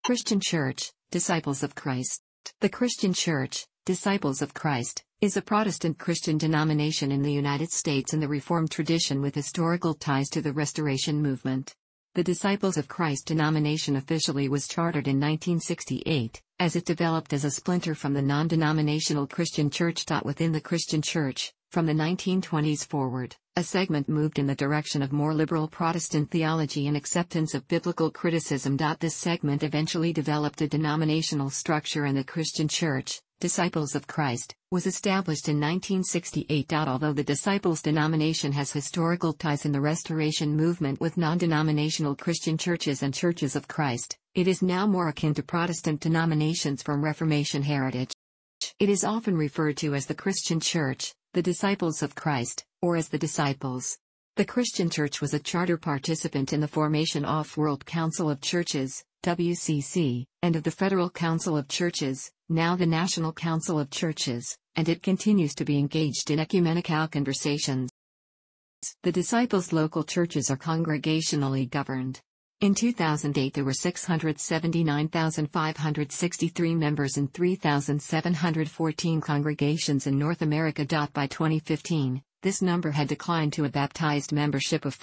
Christian Church, Disciples of Christ. The Christian Church, Disciples of Christ, is a Protestant Christian denomination in the United States in the Reformed tradition with historical ties to the Restoration movement. The Disciples of Christ denomination officially was chartered in 1968, as it developed as a splinter from the non-denominational Christian Church. Within the Christian Church, from the 1920s forward, a segment moved in the direction of more liberal Protestant theology and acceptance of biblical criticism. This segment eventually developed a denominational structure, and the Christian Church, Disciples of Christ, was established in 1968. Although the Disciples denomination has historical ties in the Restoration movement with non-denominational Christian churches and Churches of Christ, it is now more akin to Protestant denominations from Reformation heritage. It is often referred to as the Christian Church, the Disciples of Christ, or as the Disciples. The Christian Church was a charter participant in the formation of World Council of Churches, WCC, and of the Federal Council of Churches, now the National Council of Churches, and it continues to be engaged in ecumenical conversations. The Disciples' local churches are congregationally governed. In 2008 there were 679,563 members in 3,714 congregations in North America. By 2015, this number had declined to a baptized membership of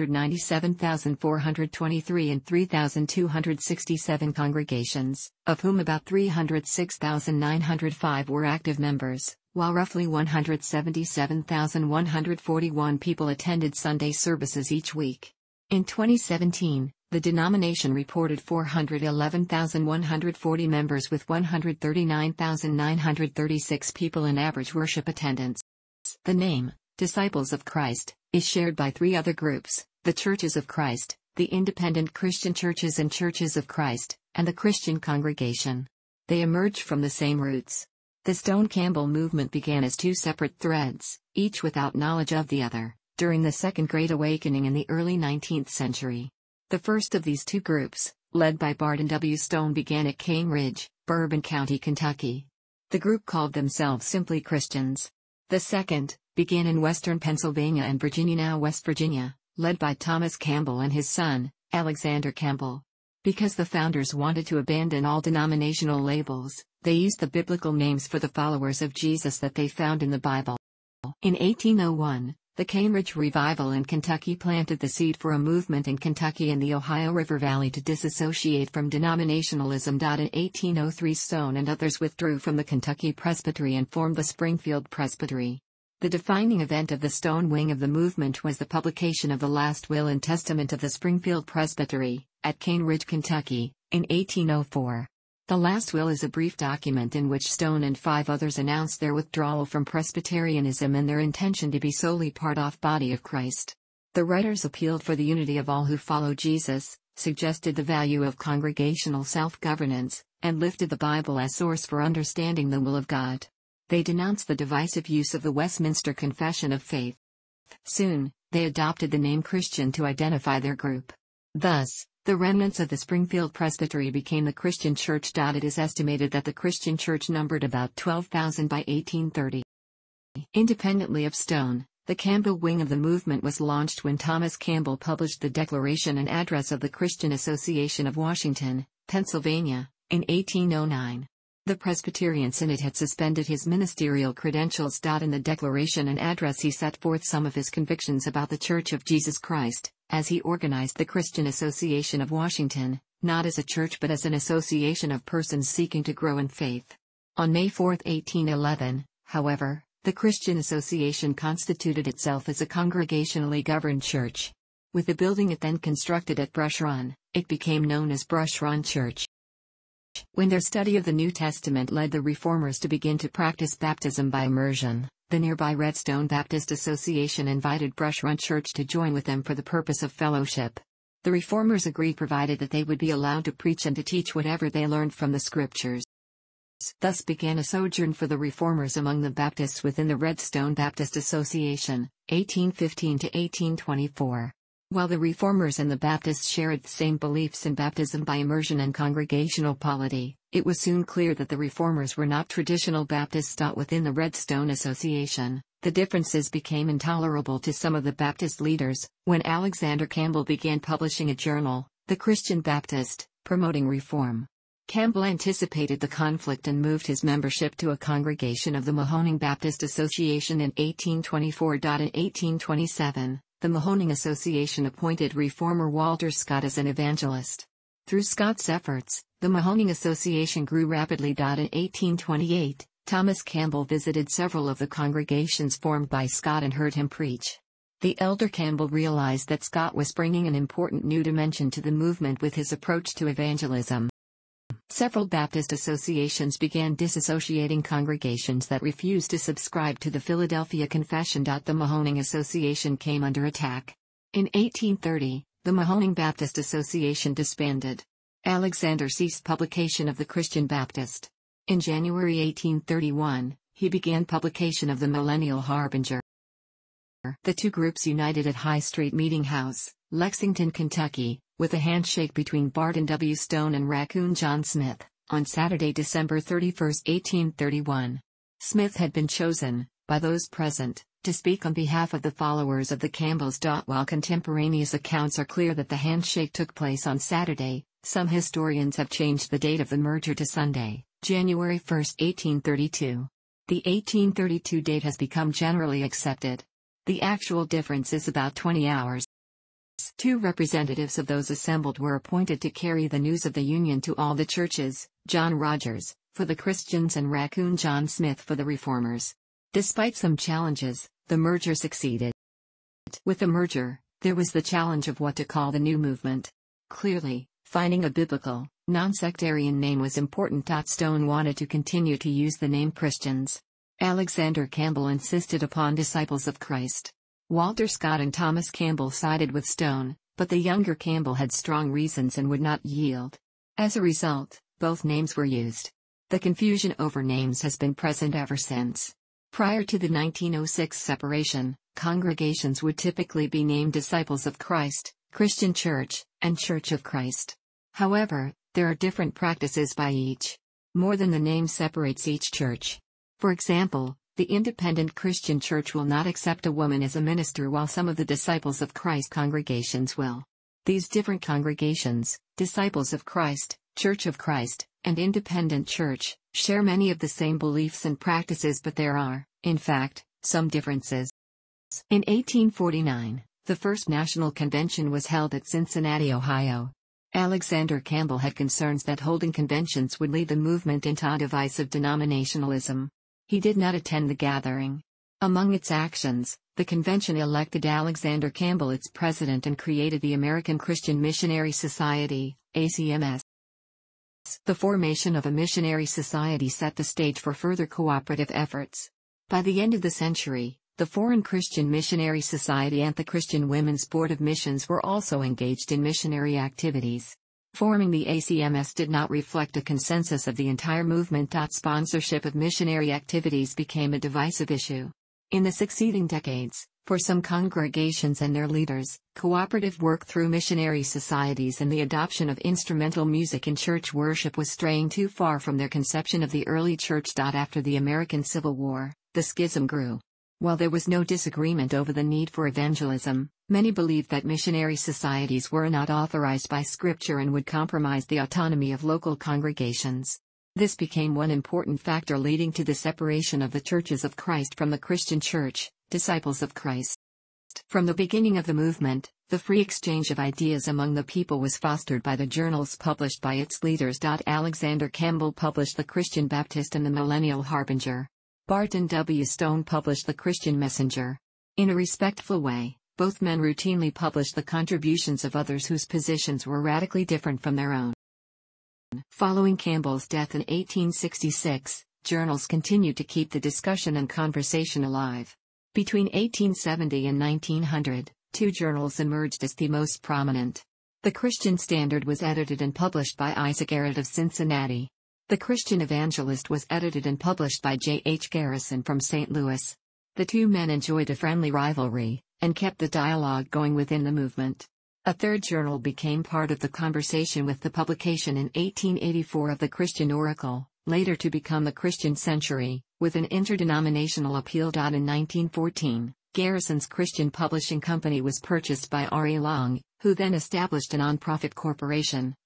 497,423 in 3,267 congregations, of whom about 306,905 were active members, while roughly 177,141 people attended Sunday services each week. In 2017, the denomination reported 411,140 members with 139,936 people in average worship attendance. The name, Disciples of Christ, is shared by three other groups: the Churches of Christ, the Independent Christian Churches and Churches of Christ, and the Christian Congregation. They emerged from the same roots. The Stone Campbell movement began as two separate threads, each without knowledge of the other, during the Second Great Awakening in the early 19th century. The first of these two groups, led by Barton W. Stone, began at Cane Ridge, Bourbon County, Kentucky. The group called themselves simply Christians. The second began in western Pennsylvania and Virginia, now West Virginia, led by Thomas Campbell and his son, Alexander Campbell. Because the founders wanted to abandon all denominational labels, they used the biblical names for the followers of Jesus that they found in the Bible. In 1801, the Cane Ridge Revival in Kentucky planted the seed for a movement in Kentucky and the Ohio River Valley to disassociate from denominationalism. In 1803, Stone and others withdrew from the Kentucky Presbytery and formed the Springfield Presbytery. The defining event of the Stone wing of the movement was the publication of the last will and testament of the Springfield Presbytery, at Cane Ridge, Kentucky, in 1804. The last will is a brief document in which Stone and 5 others announced their withdrawal from Presbyterianism and their intention to be solely part of the body of Christ. The writers appealed for the unity of all who follow Jesus, suggested the value of congregational self-governance, and lifted the Bible as source for understanding the will of God. They denounced the divisive use of the Westminster Confession of Faith. Soon, they adopted the name Christian to identify their group. Thus, the remnants of the Springfield Presbytery became the Christian Church. It is estimated that the Christian Church numbered about 12,000 by 1830. Independently of Stone, the Campbell wing of the movement was launched when Thomas Campbell published the Declaration and Address of the Christian Association of Washington, Pennsylvania, in 1809. The Presbyterian Synod had suspended his ministerial credentials. In the Declaration and Address he set forth some of his convictions about the Church of Jesus Christ, as he organized the Christian Association of Washington, not as a church but as an association of persons seeking to grow in faith. On May 4, 1811, however, the Christian Association constituted itself as a congregationally governed church. With the building it then constructed at Brush Run, it became known as Brush Run Church. When their study of the New Testament led the Reformers to begin to practice baptism by immersion, the nearby Redstone Baptist Association invited Brush Run Church to join with them for the purpose of fellowship. The Reformers agreed provided that they would be allowed to preach and to teach whatever they learned from the Scriptures. Thus began a sojourn for the Reformers among the Baptists within the Redstone Baptist Association, 1815 to 1824. While the Reformers and the Baptists shared the same beliefs in baptism by immersion and congregational polity, it was soon clear that the Reformers were not traditional Baptists. Within the Redstone Association, the differences became intolerable to some of the Baptist leaders, when Alexander Campbell began publishing a journal, The Christian Baptist, promoting reform. Campbell anticipated the conflict and moved his membership to a congregation of the Mahoning Baptist Association in 1824. In 1827, the Mahoning Association appointed reformer Walter Scott as an evangelist. Through Scott's efforts, the Mahoning Association grew rapidly. In 1828, Thomas Campbell visited several of the congregations formed by Scott and heard him preach. The elder Campbell realized that Scott was bringing an important new dimension to the movement with his approach to evangelism. Several Baptist associations began disassociating congregations that refused to subscribe to the Philadelphia Confession. The Mahoning Association came under attack. In 1830, the Mahoning Baptist Association disbanded. Alexander ceased publication of the Christian Baptist. In January 1831, he began publication of the Millennial Harbinger. The two groups united at High Street Meeting House, Lexington, Kentucky, with a handshake between Barton W. Stone and Raccoon John Smith, on Saturday, December 31, 1831. Smith had been chosen, by those present, to speak on behalf of the followers of the Campbells. While contemporaneous accounts are clear that the handshake took place on Saturday, some historians have changed the date of the merger to Sunday, January 1, 1832. The 1832 date has become generally accepted. The actual difference is about 20 hours. Two representatives of those assembled were appointed to carry the news of the union to all the churches, John Rogers, for the Christians, and Raccoon John Smith for the Reformers. Despite some challenges, the merger succeeded. With the merger, there was the challenge of what to call the new movement. Clearly, finding a biblical, non-sectarian name was important. Stone wanted to continue to use the name Christians. Alexander Campbell insisted upon disciples of Christ. Walter Scott and Thomas Campbell sided with Stone, but the younger Campbell had strong reasons and would not yield. As a result, both names were used. The confusion over names has been present ever since. Prior to the 1906 separation, congregations would typically be named Disciples of Christ, Christian Church, and Church of Christ. However, there are different practices by each. More than the name separates each church. For example, the Independent Christian Church will not accept a woman as a minister, while some of the Disciples of Christ congregations will. These different congregations, Disciples of Christ, Church of Christ, and Independent Church, share many of the same beliefs and practices, but there are, in fact, some differences. In 1849, the first national convention was held at Cincinnati, Ohio. Alexander Campbell had concerns that holding conventions would lead the movement into a divisive denominationalism. He did not attend the gathering. Among its actions, the convention elected Alexander Campbell its president and created the American Christian Missionary Society, ACMS. The formation of a missionary society set the stage for further cooperative efforts. By the end of the century, the Foreign Christian Missionary Society and the Christian Women's Board of Missions were also engaged in missionary activities. Forming the ACMS did not reflect a consensus of the entire movement. Sponsorship of missionary activities became a divisive issue. In the succeeding decades, for some congregations and their leaders, cooperative work through missionary societies and the adoption of instrumental music in church worship was straying too far from their conception of the early church. After the American Civil War, the schism grew. While there was no disagreement over the need for evangelism, many believed that missionary societies were not authorized by Scripture and would compromise the autonomy of local congregations. This became one important factor leading to the separation of the Churches of Christ from the Christian Church, Disciples of Christ. From the beginning of the movement, the free exchange of ideas among the people was fostered by the journals published by its leaders. Alexander Campbell published the Christian Baptist and the Millennial Harbinger. Barton W. Stone published the Christian Messenger. In a respectful way, both men routinely published the contributions of others whose positions were radically different from their own. Following Campbell's death in 1866, journals continued to keep the discussion and conversation alive. Between 1870 and 1900, two journals emerged as the most prominent. The Christian Standard was edited and published by Isaac Garrett of Cincinnati. The Christian Evangelist was edited and published by J. H. Garrison from St. Louis. The two men enjoyed a friendly rivalry, and kept the dialogue going within the movement. A third journal became part of the conversation with the publication in 1884 of the Christian Oracle, later to become the Christian Century, with an interdenominational appeal. In 1914, Garrison's Christian Publishing Company was purchased by R. A. Long, who then established a non-profit corporation,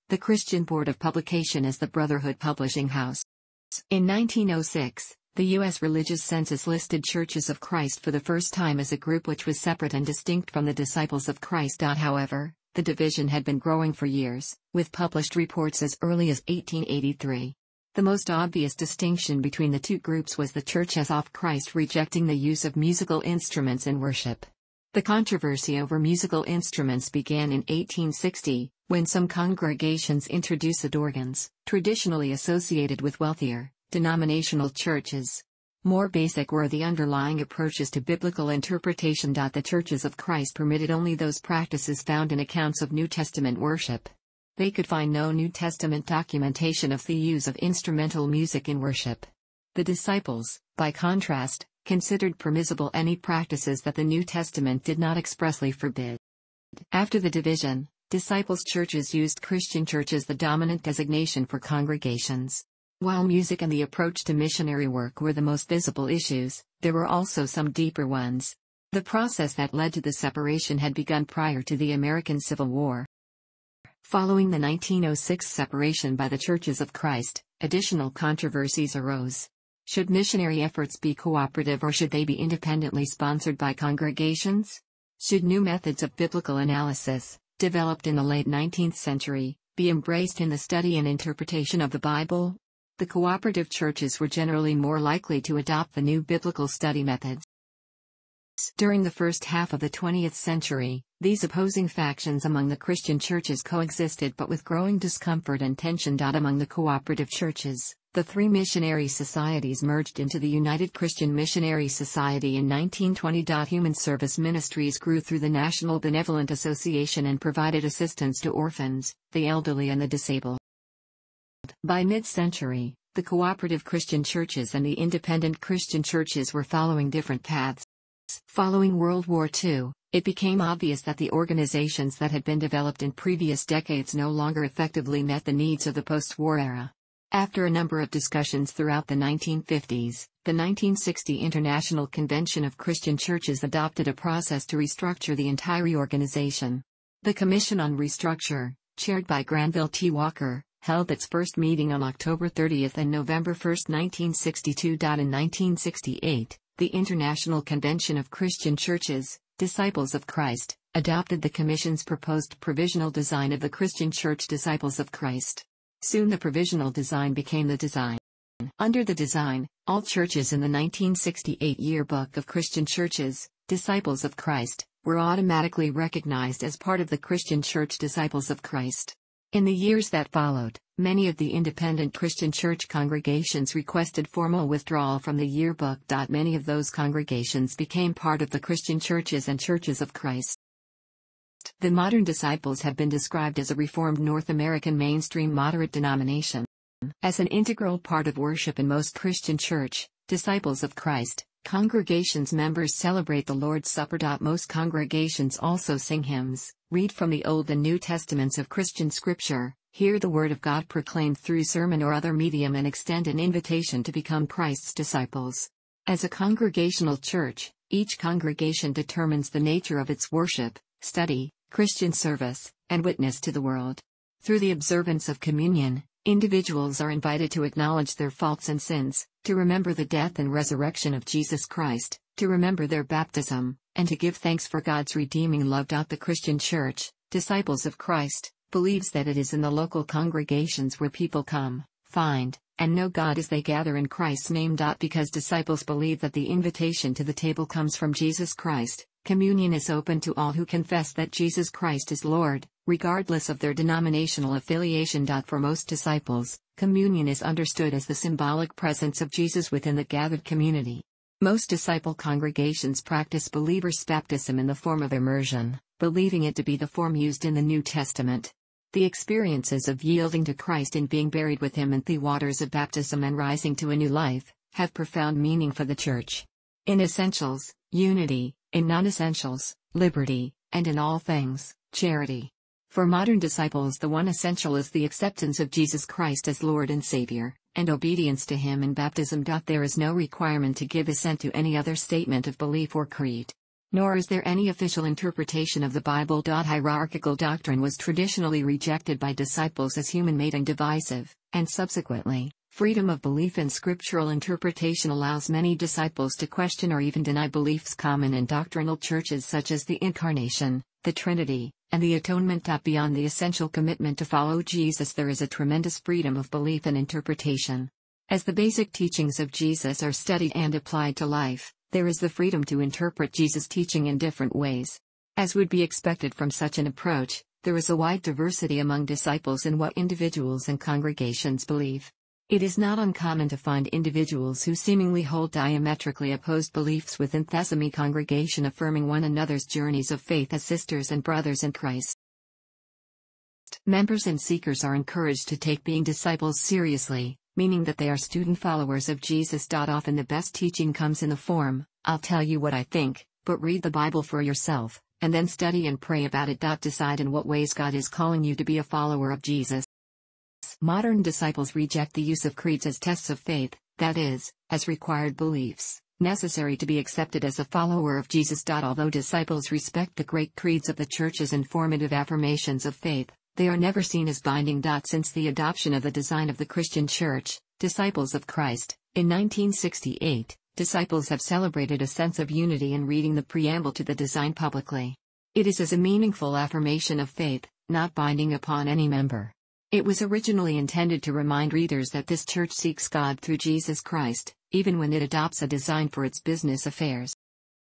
The Christian Board of Publication is the Brotherhood Publishing House. In 1906, the U.S. Religious Census listed Churches of Christ for the first time as a group which was separate and distinct from the Disciples of Christ. However, the division had been growing for years, with published reports as early as 1883. The most obvious distinction between the two groups was the Churches of Christ rejecting the use of musical instruments in worship. The controversy over musical instruments began in 1860, when some congregations introduced organs, traditionally associated with wealthier, denominational churches. More basic were the underlying approaches to biblical interpretation. The Churches of Christ permitted only those practices found in accounts of New Testament worship. They could find no New Testament documentation of the use of instrumental music in worship. The disciples, by contrast, considered permissible any practices that the New Testament did not expressly forbid. After the division, disciples' churches used Christian church as the dominant designation for congregations. While music and the approach to missionary work were the most visible issues, there were also some deeper ones. The process that led to the separation had begun prior to the American Civil War. Following the 1906 separation by the Churches of Christ, additional controversies arose. Should missionary efforts be cooperative or should they be independently sponsored by congregations? Should new methods of biblical analysis, developed in the late 19th century, be embraced in the study and interpretation of the Bible? The cooperative churches were generally more likely to adopt the new biblical study methods. During the first half of the 20th century, these opposing factions among the Christian churches coexisted, but with growing discomfort and tension. Among the cooperative churches, the three missionary societies merged into the United Christian Missionary Society in 1920. Human service ministries grew through the National Benevolent Association and provided assistance to orphans, the elderly and the disabled. By mid-century, the cooperative Christian churches and the independent Christian churches were following different paths. Following World War II, it became obvious that the organizations that had been developed in previous decades no longer effectively met the needs of the post-war era. After a number of discussions throughout the 1950s, the 1960 International Convention of Christian Churches adopted a process to restructure the entire organization. The Commission on Restructure, chaired by Granville T. Walker, held its first meeting on October 30 and November 1, 1962. In 1968, the International Convention of Christian Churches, Disciples of Christ, adopted the Commission's proposed provisional design of the Christian Church Disciples of Christ. Soon the provisional design became the design. Under the design, all churches in the 1968 Yearbook of Christian Churches, Disciples of Christ, were automatically recognized as part of the Christian Church Disciples of Christ. In the years that followed, many of the independent Christian church congregations requested formal withdrawal from the yearbook. Many of those congregations became part of the Christian churches and Churches of Christ. The modern disciples have been described as a Reformed North American mainstream moderate denomination. As an integral part of worship in most Christian church, Disciples of Christ, congregations members celebrate the Lord's Supper. Most congregations also sing hymns, read from the Old and New Testaments of Christian scripture, hear the Word of God proclaimed through sermon or other medium, and extend an invitation to become Christ's disciples. As a congregational church, each congregation determines the nature of its worship, study, Christian service, and witness to the world. Through the observance of communion, individuals are invited to acknowledge their faults and sins, to remember the death and resurrection of Jesus Christ, to remember their baptism, and to give thanks for God's redeeming love. The Christian Church, Disciples of Christ, believes that it is in the local congregations where people come, find, and know God as they gather in Christ's name. Because disciples believe that the invitation to the table comes from Jesus Christ, communion is open to all who confess that Jesus Christ is Lord, regardless of their denominational affiliation. For most disciples, communion is understood as the symbolic presence of Jesus within the gathered community. Most disciple congregations practice believers' baptism in the form of immersion, believing it to be the form used in the New Testament. The experiences of yielding to Christ and being buried with him in the waters of baptism and rising to a new life, have profound meaning for the church. In essentials, unity; in non-essentials, liberty; and in all things, charity. For modern disciples, the one essential is the acceptance of Jesus Christ as Lord and Savior, and obedience to him in baptism. There is no requirement to give assent to any other statement of belief or creed. Nor is there any official interpretation of the Bible. Hierarchical doctrine was traditionally rejected by disciples as human-made and divisive, and subsequently, freedom of belief in scriptural interpretation allows many disciples to question or even deny beliefs common in doctrinal churches such as the Incarnation, the Trinity, and the Atonement. Beyond the essential commitment to follow Jesus, there is a tremendous freedom of belief and interpretation. As the basic teachings of Jesus are studied and applied to life, there is the freedom to interpret Jesus' teaching in different ways. As would be expected from such an approach, there is a wide diversity among disciples in what individuals and congregations believe. It is not uncommon to find individuals who seemingly hold diametrically opposed beliefs within the same congregation affirming one another's journeys of faith as sisters and brothers in Christ. Members and seekers are encouraged to take being disciples seriously, meaning that they are student followers of Jesus. Often the best teaching comes in the form, "I'll tell you what I think, but read the Bible for yourself, and then study and pray about it." Decide in what ways God is calling you to be a follower of Jesus. Modern disciples reject the use of creeds as tests of faith, that is, as required beliefs, necessary to be accepted as a follower of Jesus. Although disciples respect the great creeds of the Church as informative affirmations of faith, they are never seen as binding. Since the adoption of the design of the Christian Church, Disciples of Christ, in 1968, disciples have celebrated a sense of unity in reading the preamble to the design publicly. It is as a meaningful affirmation of faith, not binding upon any member. It was originally intended to remind readers that this church seeks God through Jesus Christ, even when it adopts a design for its business affairs.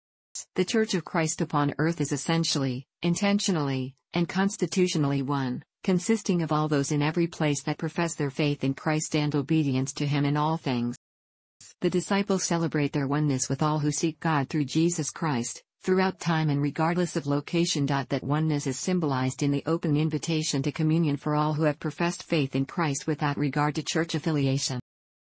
The Church of Christ upon earth is essentially, intentionally, and constitutionally one, consisting of all those in every place that profess their faith in Christ and obedience to Him in all things. The disciples celebrate their oneness with all who seek God through Jesus Christ, throughout time and regardless of location. That oneness is symbolized in the open invitation to communion for all who have professed faith in Christ without regard to church affiliation.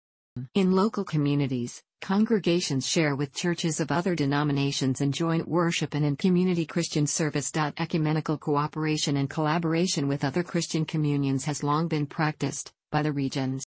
In local communities, congregations share with churches of other denominations in joint worship and in community Christian service. Ecumenical cooperation and collaboration with other Christian communions has long been practiced by the regions.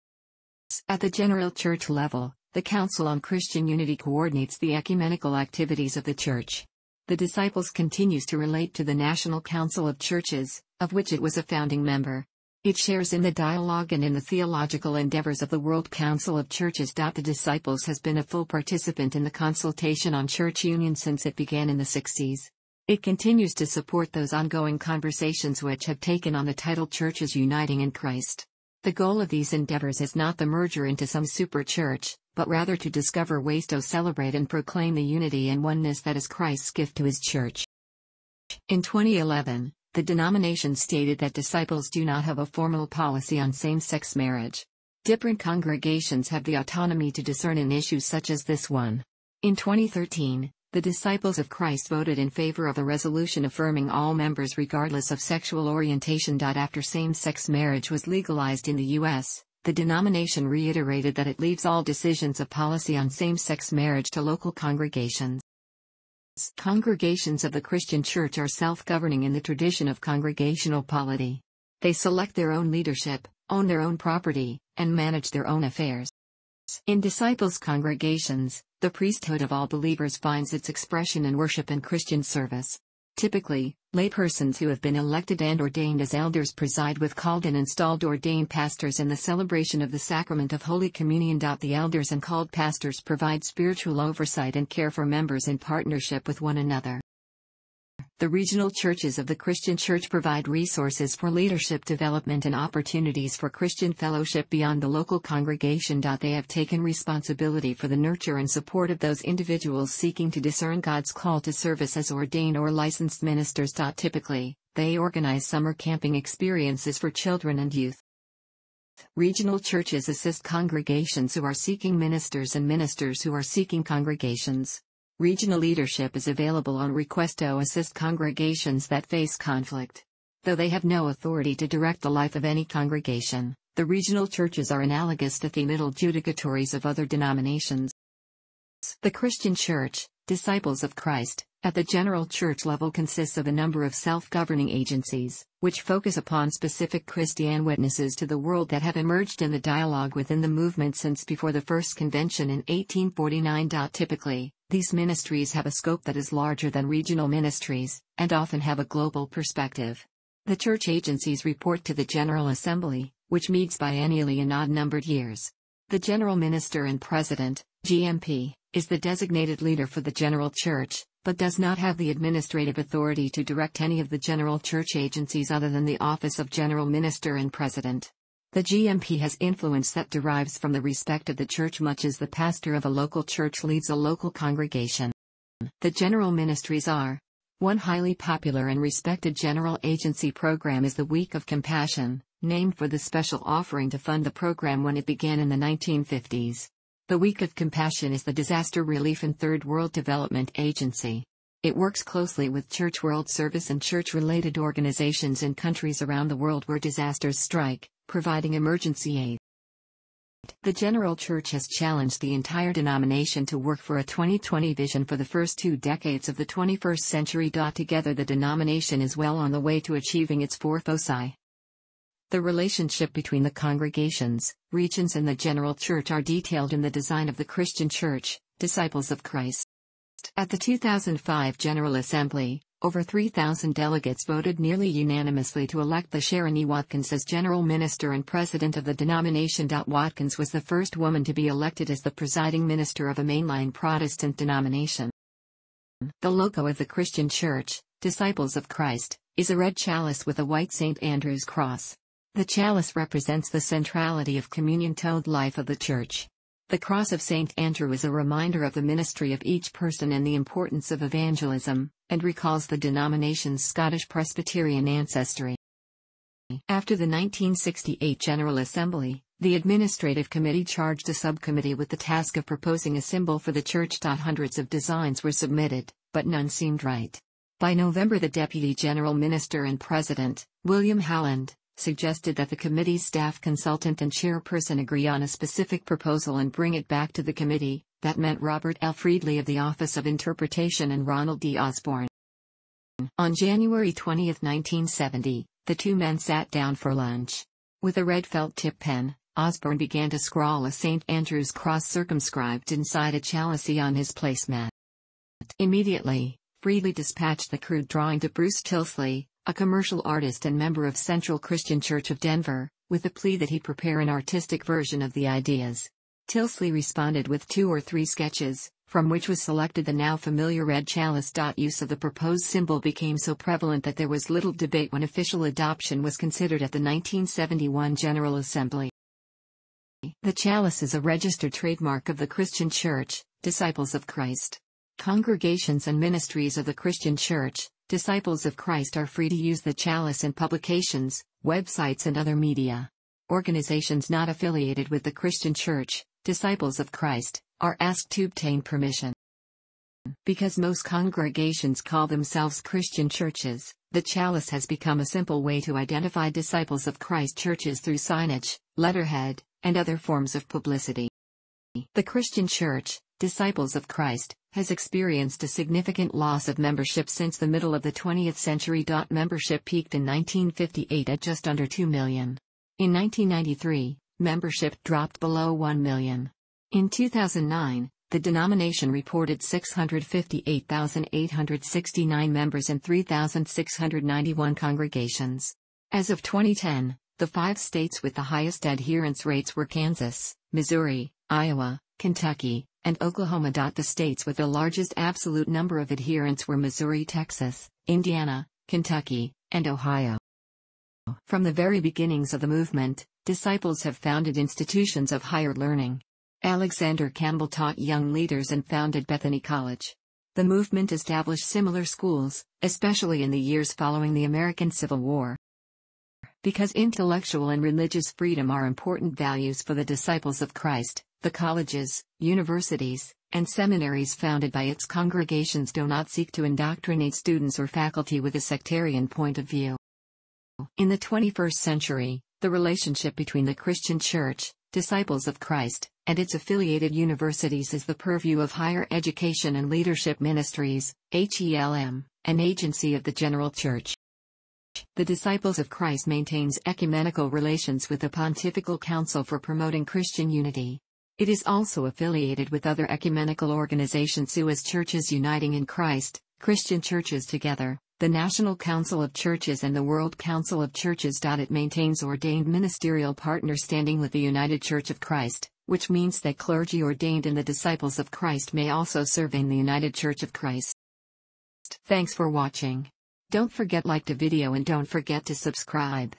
At the general church level, the Council on Christian Unity coordinates the ecumenical activities of the Church. The Disciples continues to relate to the National Council of Churches, of which it was a founding member. It shares in the dialogue and in the theological endeavors of the World Council of Churches. The Disciples has been a full participant in the consultation on church union since it began in the 60s. It continues to support those ongoing conversations which have taken on the title Churches Uniting in Christ. The goal of these endeavors is not the merger into some super church, but rather to discover ways to celebrate and proclaim the unity and oneness that is Christ's gift to His church. In 2011, the denomination stated that disciples do not have a formal policy on same-sex marriage. Different congregations have the autonomy to discern in issues such as this one. In 2013, the Disciples of Christ voted in favor of a resolution affirming all members regardless of sexual orientation. After same-sex marriage was legalized in the U.S., the denomination reiterated that it leaves all decisions of policy on same-sex marriage to local congregations. Congregations of the Christian Church are self-governing in the tradition of congregational polity. They select their own leadership, own their own property, and manage their own affairs. In disciples' congregations, the priesthood of all believers finds its expression in worship and Christian service. Typically, laypersons who have been elected and ordained as elders preside with called and installed ordained pastors in the celebration of the sacrament of Holy Communion. The elders and called pastors provide spiritual oversight and care for members in partnership with one another. The regional churches of the Christian Church provide resources for leadership development and opportunities for Christian fellowship beyond the local congregation. They have taken responsibility for the nurture and support of those individuals seeking to discern God's call to service as ordained or licensed ministers. Typically, they organize summer camping experiences for children and youth. Regional churches assist congregations who are seeking ministers and ministers who are seeking congregations. Regional leadership is available on request to assist congregations that face conflict. Though they have no authority to direct the life of any congregation, the regional churches are analogous to the middle judicatories of other denominations. The Christian Church, Disciples of Christ, at the general church level consists of a number of self-governing agencies, which focus upon specific Christian witnesses to the world that have emerged in the dialogue within the movement since before the first convention in 1849. Typically, These ministries have a scope that is larger than regional ministries, and often have a global perspective. The church agencies report to the General Assembly, which meets biennially in odd-numbered years. The General Minister and President, GMP, is the designated leader for the General Church, but does not have the administrative authority to direct any of the General Church agencies other than the office of General Minister and President. The GMP has influence that derives from the respect of the church much as the pastor of a local church leads a local congregation. The general ministries are: one highly popular and respected general agency program is the Week of Compassion, named for the special offering to fund the program when it began in the 1950s. The Week of Compassion is the disaster relief and Third World Development Agency. It works closely with Church World Service and church-related organizations in countries around the world where disasters strike, providing emergency aid. The General Church has challenged the entire denomination to work for a 2020 vision for the first 2 decades of the 21st century. Together, the denomination is well on the way to achieving its 4 foci. The relationship between the congregations, regions, and the General Church are detailed in the design of the Christian Church, Disciples of Christ. At the 2005 General Assembly, over 3,000 delegates voted nearly unanimously to elect the Sharon E. Watkins as General Minister and President of the denomination. Watkins was the first woman to be elected as the presiding minister of a mainline Protestant denomination. The logo of the Christian Church, Disciples of Christ, is a red chalice with a white St. Andrew's cross. The chalice represents the centrality of communion-toned life of the Church. The cross of St. Andrew is a reminder of the ministry of each person and the importance of evangelism, and recalls the denomination's Scottish Presbyterian ancestry. After the 1968 General Assembly, the Administrative Committee charged a subcommittee with the task of proposing a symbol for the Church. Hundreds of designs were submitted, but none seemed right. By November, the Deputy General Minister and President, William Howland, suggested that the committee's staff consultant and chairperson agree on a specific proposal and bring it back to the committee. That meant Robert L. Friedley of the Office of Interpretation and Ronald D. Osborne. On January 20, 1970, the two men sat down for lunch. With a red felt-tip pen, Osborne began to scrawl a St. Andrew's cross circumscribed inside a chalice on his placemat. Immediately, Friedley dispatched the crude drawing to Bruce Tilsley, a commercial artist and member of Central Christian Church of Denver, with the plea that he prepare an artistic version of the ideas. Tilsley responded with 2 or 3 sketches, from which was selected the now familiar red chalice. Use of the proposed symbol became so prevalent that there was little debate when official adoption was considered at the 1971 General Assembly. The chalice is a registered trademark of the Christian Church, Disciples of Christ. Congregations and ministries of the Christian Church, Disciples of Christ are free to use the chalice in publications, websites, and other media. Organizations not affiliated with the Christian Church, Disciples of Christ, are asked to obtain permission. Because most congregations call themselves Christian churches, the chalice has become a simple way to identify Disciples of Christ churches through signage, letterhead, and other forms of publicity. The Christian Church, Disciples of Christ, has experienced a significant loss of membership since the middle of the 20th century. Membership peaked in 1958 at just under 2 million. In 1993, membership dropped below 1 million. In 2009, the denomination reported 658,869 members and 3,691 congregations. As of 2010, the 5 states with the highest adherence rates were Kansas, Missouri, Iowa, Kentucky, and Oklahoma. The states with the largest absolute number of adherents were Missouri, Texas, Indiana, Kentucky, and Ohio. From the very beginnings of the movement, disciples have founded institutions of higher learning. Alexander Campbell taught young leaders and founded Bethany College. The movement established similar schools, especially in the years following the American Civil War. Because intellectual and religious freedom are important values for the Disciples of Christ, the colleges, universities, and seminaries founded by its congregations do not seek to indoctrinate students or faculty with a sectarian point of view. In the 21st century, the relationship between the Christian Church, Disciples of Christ, and its affiliated universities is the purview of Higher Education and Leadership Ministries, HELM, an agency of the General Church. The Disciples of Christ maintains ecumenical relations with the Pontifical Council for promoting Christian unity. It is also affiliated with other ecumenical organizations such as Churches Uniting in Christ, Christian Churches Together, the National Council of Churches and the World Council of Churches. It maintains ordained ministerial partner standing with the United Church of Christ, which means that clergy ordained in the Disciples of Christ may also serve in the United Church of Christ. Thanks for watching. Don't forget like the video and don't forget to subscribe.